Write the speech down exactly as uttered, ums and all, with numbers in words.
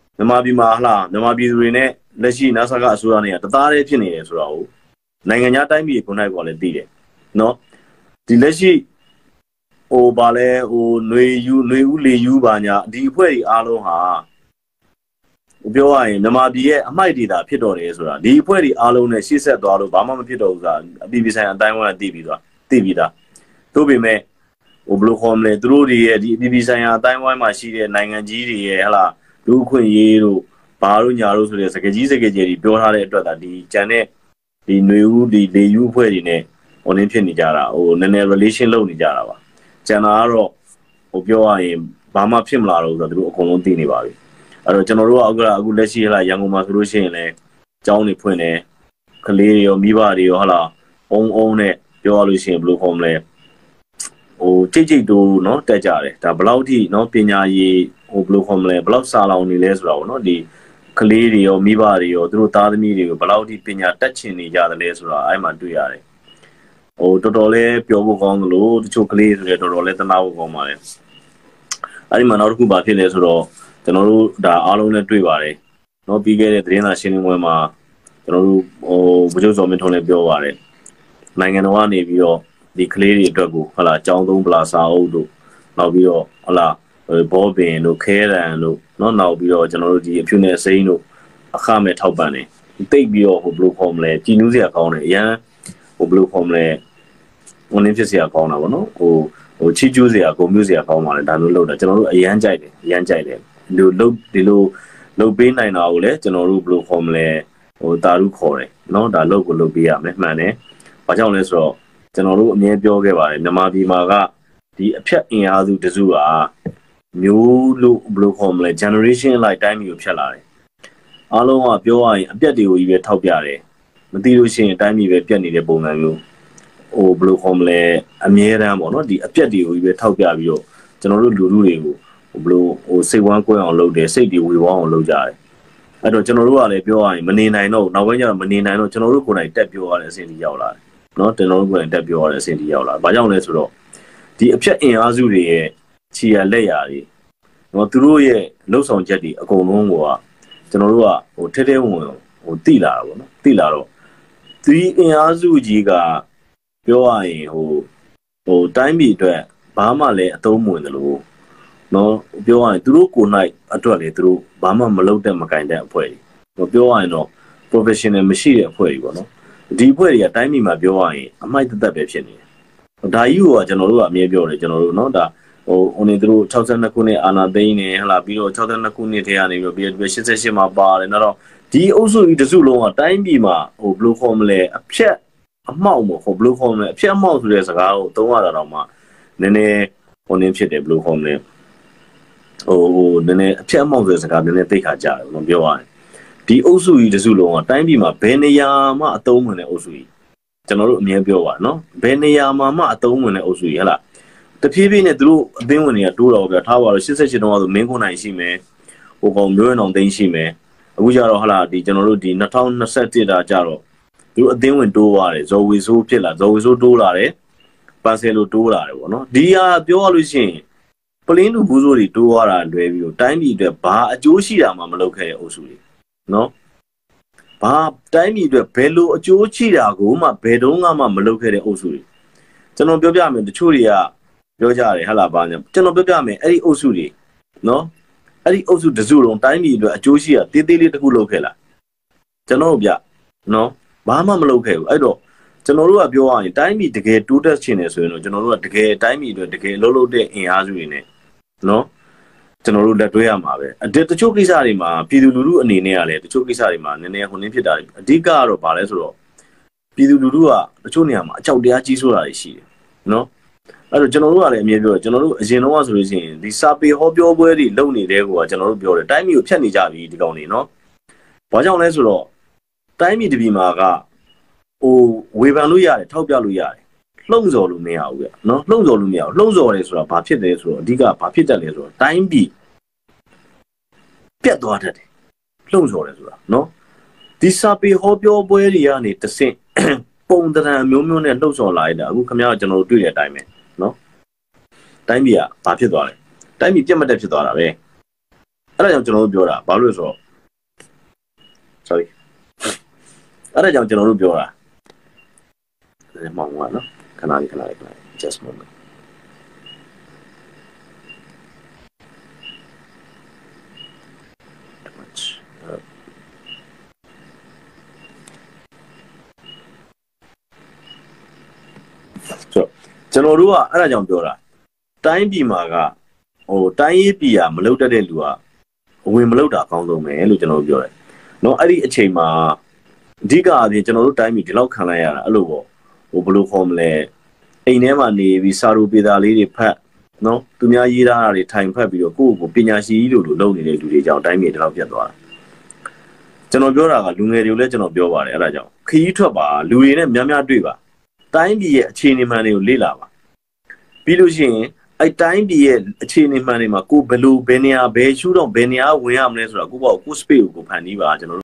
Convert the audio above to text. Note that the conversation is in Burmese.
မြန်မာပြည်မှာဟလားမြန်မာပြည်သူတွေနဲ့လက်ရှိ NASA ကအစိုးရနဲ့တသားတည်းဖြစ်နေတယ်ဆိုတော့နိုင်ငံခြားတိုင်းပြည်ကိုနိုင်ပေါ်လည်းသိတယ်နော်ဒီလက်ရှိဟိုဗာလဲဟိုຫນွေယူຫນွေဦးလေယူပါညာဒီအဖွဲ့ကြီးအားလုံးဟာပြောရရင်မြန်မာပြည်ရဲ့အမိုက်ဒေတာဖြစ်တော်တယ်ဆိုတာဒီအဖွဲ့ကြီးအားလုံးနဲ့ရှေ့ဆက်သွားလို့ဘာမှမဖြစ်တော့ဘူးဆိုတာအပြည်ပြည်ဆိုင်ရာအတိုင်းအဝိုင်းသိပြီးသွားသိပြီးသားသို့ပေမဲ့ဟိုဘလို့ခေါ်မလဲသူတို့တွေရဲ့ဒီအပြည်ပြည်ဆိုင်ရာအတိုင်းအဝိုင်းမှာရှိတဲ့နိုင်ငံကြီးတွေရဲ့ဟလာလူအခွင့်အရေးတို့ဘာလို့ညာလို့ဆိုတဲ့စကားကြီးစကားကြီးတွေပြောထားတဲ့အတွက်ဒါဒီဂျန်တဲ့ဒီຫນွေဦးဒီလေယူအဖွဲ့တွေနဲ့ဟိုနင်းဖြစ်နေကြတာဟိုနည်းနည်း relation လုပ်နေကြတာပါဂျန်တာကတော့ဟိုပြောရရင်ဘာမှဖြစ်မလာတော့ဘူးဆိုတော့သူတို့အကုန်လုံးသိနေပါပြီအဲ့တော့ကျွန်တော်တို့ကအခုအခုလက်ရှိဟလာရန်ကုန်မှာဆိုလို့ရှိရင်လည်းကျောင်းတွေဖွင့်တယ်ကလေးတွေရောမိဘတွေရောဟလာအုံအုံနဲ့ပြောရလို့ရှိရင်ဘယ်လိုခေါ်မလဲဟိုကြိတ်ကြိတ်တိုးเนาะတက်ကြတယ်ဒါဘယ်လောက်ထိเนาะပညာရေးဟိုဘယ်လိုခေါ်မလဲဘယ်လောက်စာလောင်နေလဲဆိုတာပေါ့เนาะဒီကလေးတွေရောမိဘတွေရောသူတို့သားသမီးတွေကိုဘယ်လောက်ထိပညာတက်ချင်နေကြတယ်လဲဆိုတာအဲ့မှာတွေ့ရတယ်ဟိုတော်တော်လေးပြောဖို့ကောင်းတယ်လို့တချို့ကလေးတွေတော်တော်လေးသနာဖို့ကောင်းပါတယ်အဲ့ဒီမှာနောက်တစ်ခုဘာဖြစ်လဲဆိုတော့ကျွန်တော်တို့ဒါအားလုံးနဲ့တွေ့ပါတယ်เนาะပြီးခဲ့တဲ့သတင်းစာရှင်းလင်းပွဲမှာကျွန်တော်တို့ဟိုဗိုလ်ချုပ်စောမင်းထွန်းလည်းပြောပါတယ်နိုင်ငံတော်ကနေပြီးတော့ဒီကလေးတွေအတွက်ကိုဟလာចောင်းသုံးပလာစာအုပ်တို့နောက်ပြီးတော့ဟလာဘောပင်တို့ခဲရန်တို့เนาะနောက်ပြီးတော့ကျွန်တော်တို့ဒီအဖြူနဲ့စိမ့်တို့အခမဲ့ထောက်ပံ့တယ်တိတ်ပြီးတော့ဟိုဘယ်လိုခေါ်မလဲကြည်နူးစရာကောင်းတယ်အရန်ဟိုဘယ်လိုခေါ်မလဲဝန်ရင်းဖြစ်စရာကောင်းတာပေါ့နော်ဟိုဟိုချီကျူးစရာကိုမျိုးစရာကောင်းပါလေဒါမျိုးလုပ်တာကျွန်တော်တို့အရန်ကြိုက်တယ်အရန်ကြိုက်တယ်ဒီလိုလုပ်ဒီလိုလုပ်ပေးနိုင်တာကိုလည်းကျွန်တော်တို့ဘယ်လိုခေါ်မလဲဟိုတာရုခေါ်တယ်เนาะဒါလုပ်ကိုလုပ်ပေးရမယ်မှန်တယ်ဘာကြောင့်လဲဆိုတော့ကျွန်တော်တို့အမြဲပြောခဲ့ပါတယ်မြန်မာပြည်မှာကဒီအဖြတ်အင်အားစုတစုကမျိုးလို့ဘယ်လိုခေါ်မလဲ generation လိုက်တိုင်းမျိုးဖြတ်လာတယ်အားလုံးကပြောရရင်အပြတ်တွေကိုကြီးပဲထောက်ပြတယ်မသိလို့ရှိရင်တိုင်းပြည်ပဲပြတ်နေတဲ့ပုံစံမျိုးဟိုဘယ်လိုခေါ်မလဲအမြဲတမ်းပေါ့နော်ဒီအပြတ်တွေကိုကြီးပဲထောက်ပြပြီးတော့ကျွန်တော်တို့လူလူတွေကိုဟိုဘယ်လိုဟိုစိတ်ဝမ်းကွဲအောင်လုပ်တယ်စိတ်တွေဝေဝမ်းအောင်လုပ်ကြတယ်အဲ့တော့ကျွန်တော်တို့ကလည်းပြောရရင်မနေနိုင်တော့နောက်ပိုင်းကျတော့မနေနိုင်တော့ကျွန်တော်တို့ကိုယ်တိုင်တက်ပြောရတဲ့အဆင့်ကြီးရောက်လာတယ်နော်ကျွန်တော်တို့ကိုယ်တိုင်တက်ပြောရတဲ့အဆင့်ကြီးရောက်လာဘာကြောင့်လဲဆိုတော့ဒီအဖြတ်အင်အားစုတွေရဲ့ခြေရလက်ရာတွေနော်သူတို့ရဲ့လှုပ်ဆောင်ချက်တွေအကုန်လုံးကကျွန်တော်တို့ကဟိုထဲထဲဝင်ဟိုတိလာတာပေါ့နော်တိလာတော့ဒီအင်အားစုကြီးကပြောရရင်ဟိုဟိုတိုင်းပြည်အတွက်ဘာမှလည်းအသုံးမဝင်တယ်လို့နော်ပြောရရင်သူတို့ကိုယ်၌အတွက်လေသူတို့ဘာမှမလုပ်တဲ့မကင်တဲ့အဖွဲ့တွေပြောရရင်တော့ professional မရှိတဲ့အဖွဲ့တွေပေါ့နော်ဒီအဖွဲ့တွေကတိုင်းပြည်မှာပြောရရင်အမိုက်သက်သက်ပဲဖြစ်နေတယ်ဒါကြီးကကျွန်တော်တို့ကအမြဲပြောတယ်ကျွန်တော်တို့နော်ဒါဟိုဟိုနေသူတို့၆၂ခုနှစ်အာနာသိန်းနေဟလာပြီးတော့၆၂ခုနှစ်ထဲကနေပြီးတော့ပြီးတော့၈၈မှာပါတယ်နော်ဒီအုပ်စုကြီးတစုလုံးကတိုင်းပြည်မှာဟိုဘယ်လိုခေါ်မလဲအဖြတ်အမှောက်မို့ဟိုဘယ်လိုခေါ်မလဲအဖြတ်အမှောက်ဆိုတဲ့စကားကိုသုံးရတာတော့မှနည်းနည်းဟိုနည်းဖြစ်တယ်ဘယ်လိုခေါ်မလဲဟိုဟိုနည်းနည်းအဖြတ်အမှောက်ဆိုတဲ့စကားနည်းနည်းသိခါကြတယ်ဘယ်လိုပြောရလဲဒီအုပ်စုကြီးတစုလုံးကတိုင်းပြည်မှာဘယ်နေရာမှအသုံးဝင်တဲ့အုပ်စုကြီးကျွန်တော်တို့အမြဲပြောပါနော်ဘယ်နေရာမှာမှအသုံးဝင်တဲ့အုပ်စုကြီးဟဲ့လားတဖြည်းဖြည်းနဲ့သူတို့အသင်းဝင်တွေကတိုးတော့ဗျာထားပါတော့၈၈တုန်းကဆိုမင်းခွန်နိုင်ရှိမယ်ဟိုကောင်မျိုးရအောင်သိန်းရှိမယ်အခုကျတော့ဟလာဒီကျွန်တော်တို့ဒီ၂၀၂၁တာကျတော့သူတို့အသင်းဝင်တိုးသွားတယ်ဇော်ဝေဆိုးဖြစ်လာဇော်ဝေဆိုးတိုးလာတယ်ပါဆယ်လိုတိုးလာတယ်ပေါ့နော်ဒီဟာပြောရလို့ရှိရင်ပလင်းလူဘူးဆိုးတွေတိုးသွားတာလွဲပြီးတော့တိုင်းပြည်အတွက်ဘာအကျိုးရှိတာမှမလုပ်ခဲ့တဲ့အုပ်စုတွေနော်ဘာတိုင်းပြည်အတွက်ဘယ်လိုအကျိုးရှိတာကိုမှဘယ်တုန်းကမှမလုပ်ခဲ့တဲ့အုပ်စုတွေကျွန်တော်ပြောပြမယ်တချို့တွေကပြောကြတယ်ဟလာပါညာကျွန်တော်ပြောပြမယ်အဲ့ဒီအုပ်စုတွေနော်အဲ့ဒီအုပ်စုတစုလုံးတိုင်းပြည်အတွက်အကျိုးရှိတာတေးသေးလေးတစ်ခုလုပ်ခဲ့လားကျွန်တော်တို့ပြနော်ဘာမှမလုပ်ခဲ့ဘူးအဲ့တော့ကျွန်တော်တို့ကပြောရရင်တိုင်းပြည်တကယ်တိုးတက်ချင်တယ်ဆိုရင်တော့ကျွန်တော်တို့ကတကယ်တိုင်းပြည်အတွက်တကယ်အလုပ်လုပ်တဲ့အင်အားစုတွေနဲ့နော်ကျွန်တော်တို့လက်တွဲရမှာပဲအတချို့ကိစ္စတွေမှာပြည်သူလူထုအနေနဲ့ကလည်းတချို့ကိစ္စတွေမှာနည်းနည်းဟိုနည်းဖြစ်တာအဓိကကတော့ဗာလဲဆိုတော့ပြည်သူလူထုကတချို့နေရာမှာအကြောက်တရားကြီးဆိုတာတွေရှိတယ်နော်အဲ့တော့ကျွန်တော်တို့ကလည်းအမြဲပြောတယ်ကျွန်တော်တို့အရင်တော့ဆိုလို့ရှိရင်ဒီစာပေဟောပြောပွဲတွေလုပ်နေတဲ့ကောကျွန်တော်တို့ပြောတယ်တိုင်းပြည်ကိုဖျက်နေကြပြီဒီကောင်တွေနော်ဘာကြောင့်လဲဆိုတော့တိုင်းပြည်တပြည်မှာကဟိုဝေဖန်လို့ရတယ်ထောက်ပြလို့ရတယ်လှုံ့ဆော်လို့မရဘူးဗျနော်လှုံ့ဆော်လို့မရဘူးလှုံ့ဆော်တယ်ဆိုတာဘာဖြစ်တယ်ဆိုတော့အဓိကဘာဖြစ်တတ်လဲဆိုတော့တိုင်းပြည်ပြတ်သွားတတ်တယ်လှုံ့ဆော်တယ်ဆိုတာနော်ဒီစာပေဟောပြောပွဲတွေကနေတဆင့်ပုံတရံမျိုးမျိုးနဲ့လှုပ်ဆော်လာရတာအခုခင်ဗျားတို့ကျွန်တော်တို့တွေ့တဲ့အတိုင်းပဲနော်တိုင်းပြည်ကဘာဖြစ်သွားလဲတိုင်းပြည်ပြတ်မတက်ဖြစ်သွားတာပဲအဲ့ဒါကြောင့်ကျွန်တော်တို့ပြောတာဘာလို့လဲဆိုတော့ sorry အဲ့ဒါကြောင့်ကျွန်တော်တို့ပြောတာမောင်ကနော်ခဏလေးခဏလေးခဏလေး just moment ကျွန်တော်တို့ကအဲ့ဒါကြောင့်ပြောတာတိုင်းပြည်မှာကဟိုတိုင်းရေးပြည်ကမလုပ်တတ်တဲ့လူကအဝင်မလုပ်တာအကောင်းဆုံးပဲလို့ကျွန်တော်တို့ပြောတယ်နော်အဲ့ဒီအချိန်မှာအဓိကအပြင်ကျွန်တော်တို့တိုင်းပြည်ဒီလောက်ခံလိုက်ရတာအဲ့လိုပေါ့ဟိုဘယ်လိုခေါ်မလဲအိမ်ထဲမှာနေပြီးစာရိုပေတာလေးတွေဖတ်နော်သူများရေးထားတာတွေထိုင်ဖတ်ပြီးတော့ကိုယ့်ကိုပညာရှိကြီးလို့လို့လုပ်နေတဲ့လူတွေကြောင့်တိုင်းပြည်ဒီလောက်ပြတ်သွားတာကျွန်တော်ပြောတာကလူငယ်တွေကိုလည်းကျွန်တော်ပြောပါတယ်အဲ့ဒါကြောင့်ခရီးထွက်ပါလူတွေနဲ့များများတွေ့ပါတိုင်းပြည်ရဲ့အခြေအနေမှန်တွေကိုလေ့လာပါပြီးလို့ရှိရင်အဲ့တိုင်းပြည်ရဲ့အခြေအနေမှန်တွေမှာကိုဘယ်လိုဘယ်နေရာဘယ်ရှုတော့ဘယ်နေရာဝင်ရမလဲဆိုတာကိုပေါ့ကို space ကိုဖန်တီးပါကျွန်တော်